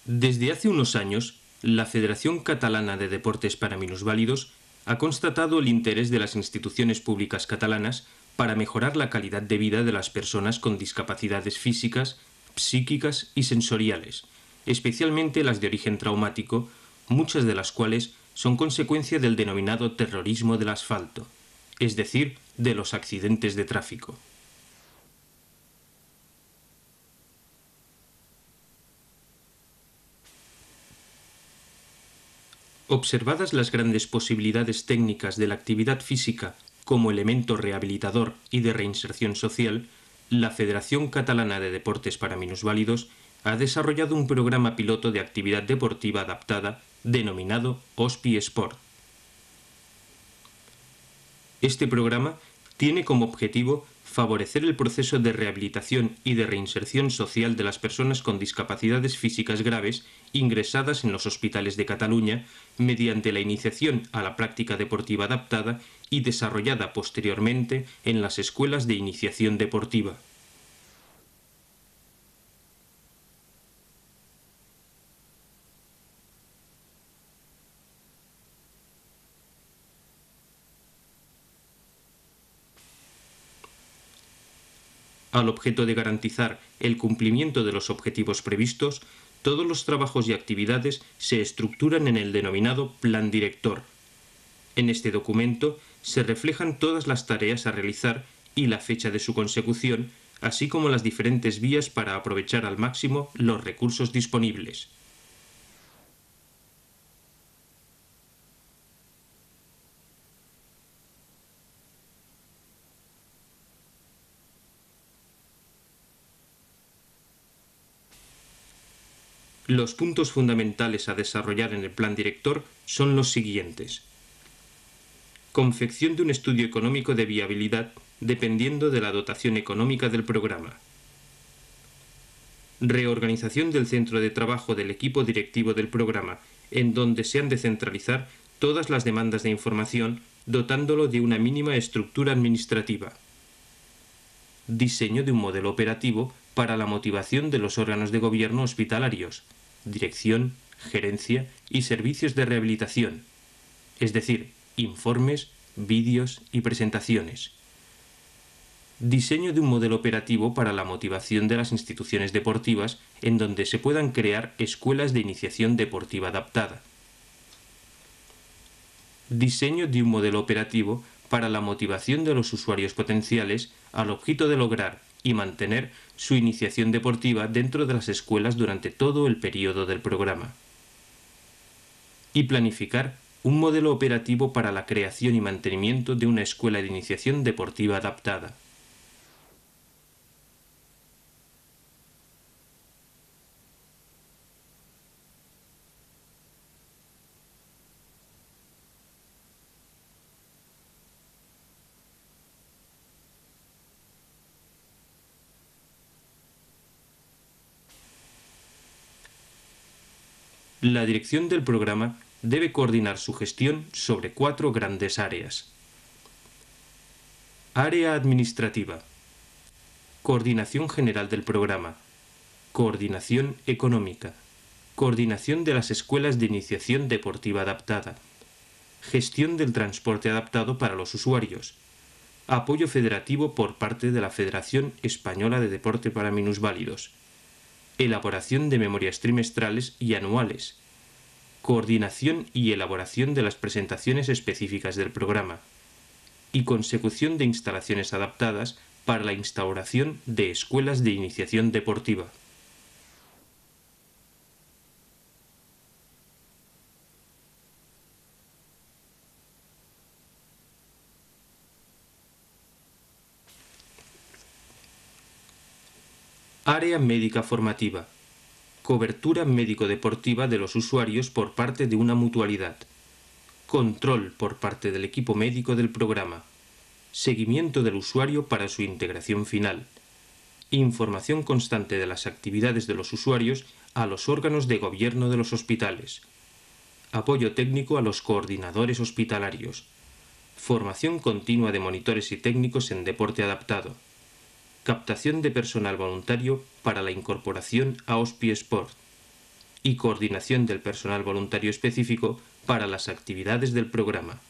Desde hace unos años, la Federación Catalana de Deportes para Minusválidos ha constatado el interés de las instituciones públicas catalanas para mejorar la calidad de vida de las personas con discapacidades físicas, psíquicas y sensoriales, especialmente las de origen traumático, muchas de las cuales son consecuencia del denominado terrorismo del asfalto, es decir, de los accidentes de tráfico. Observadas las grandes posibilidades técnicas de la actividad física como elemento rehabilitador y de reinserción social, la Federación Catalana de Deportes para Minusválidos ha desarrollado un programa piloto de actividad deportiva adaptada denominado OSPI Sport. Este programa tiene como objetivo favorecer el proceso de rehabilitación y de reinserción social de las personas con discapacidades físicas graves ingresadas en los hospitales de Cataluña mediante la iniciación a la práctica deportiva adaptada y desarrollada posteriormente en las escuelas de iniciación deportiva. Al objeto de garantizar el cumplimiento de los objetivos previstos, todos los trabajos y actividades se estructuran en el denominado Plan Director. En este documento se reflejan todas las tareas a realizar y la fecha de su consecución, así como las diferentes vías para aprovechar al máximo los recursos disponibles. Los puntos fundamentales a desarrollar en el plan director son los siguientes. Confección de un estudio económico de viabilidad dependiendo de la dotación económica del programa. Reorganización del centro de trabajo del equipo directivo del programa, en donde se han de centralizar todas las demandas de información, dotándolo de una mínima estructura administrativa. Diseño de un modelo operativo para la motivación de los órganos de gobierno hospitalarios, dirección, gerencia y servicios de rehabilitación, es decir, informes, vídeos y presentaciones. Diseño de un modelo operativo para la motivación de las instituciones deportivas en donde se puedan crear escuelas de iniciación deportiva adaptada. Diseño de un modelo operativo para la motivación de los usuarios potenciales al objeto de lograr y mantener su iniciación deportiva dentro de las escuelas durante todo el periodo del programa. Y planificar un modelo operativo para la creación y mantenimiento de una escuela de iniciación deportiva adaptada. La dirección del programa debe coordinar su gestión sobre 4 grandes áreas. Área administrativa. Coordinación general del programa. Coordinación económica. Coordinación de las escuelas de iniciación deportiva adaptada. Gestión del transporte adaptado para los usuarios. Apoyo federativo por parte de la Federación Española de Deporte para Minusválidos. Elaboración de memorias trimestrales y anuales. Coordinación y elaboración de las presentaciones específicas del programa. Y consecución de instalaciones adaptadas para la instauración de escuelas de iniciación deportiva. Área médica formativa. Cobertura médico-deportiva de los usuarios por parte de una mutualidad. Control por parte del equipo médico del programa. Seguimiento del usuario para su integración final. Información constante de las actividades de los usuarios a los órganos de gobierno de los hospitales. Apoyo técnico a los coordinadores hospitalarios. Formación continua de monitores y técnicos en deporte adaptado. Captación de personal voluntario para la incorporación a OSPI Sport. y coordinación del personal voluntario específico para las actividades del programa.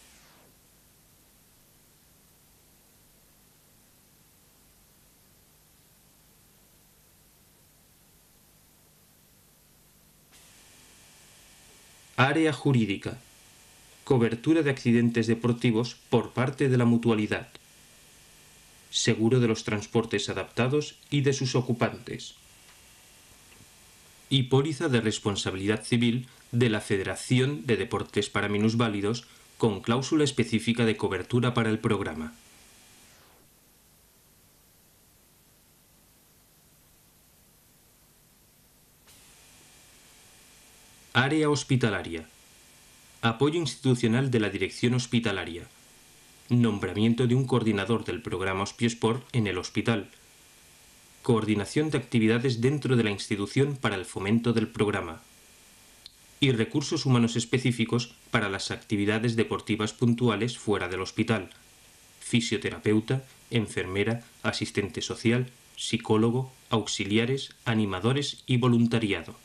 Área jurídica. Cobertura de accidentes deportivos por parte de la mutualidad. Seguro de los transportes adaptados y de sus ocupantes. Y póliza de responsabilidad civil de la Federación de Deportes para Minusválidos con cláusula específica de cobertura para el programa. Área hospitalaria. Apoyo institucional de la dirección hospitalaria. Nombramiento de un coordinador del programa Hospiosport en el hospital. Coordinación de actividades dentro de la institución para el fomento del programa. Y recursos humanos específicos para las actividades deportivas puntuales fuera del hospital. Fisioterapeuta, enfermera, asistente social, psicólogo, auxiliares, animadores y voluntariado.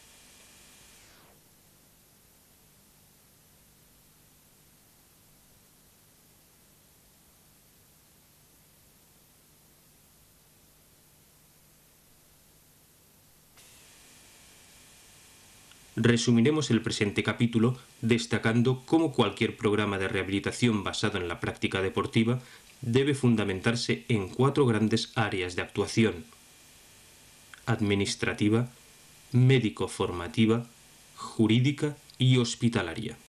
Resumiremos el presente capítulo destacando cómo cualquier programa de rehabilitación basado en la práctica deportiva debe fundamentarse en 4 grandes áreas de actuación: administrativa, médico-formativa, jurídica y hospitalaria.